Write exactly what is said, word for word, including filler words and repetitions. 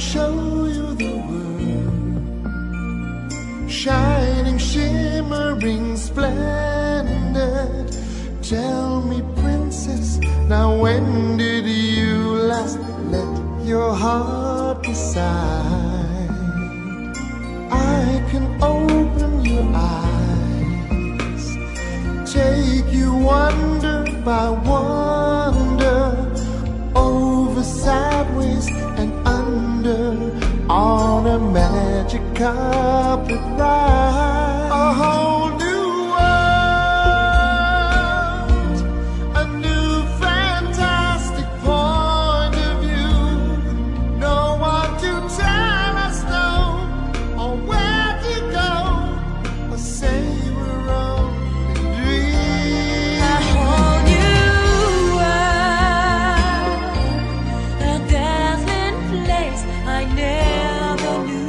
show you the world, shining, shimmering, splendid. Tell me, princess, now when did you last let your heart decide? I can open your eyes, take you wonder by wonder, over, sideways, and under, on a magic carpet ride. A whole new world, a new fantastic point of view. No one to tell us no, or where to go, or say we're only dreaming. A whole new world, a dazzling place I never knew.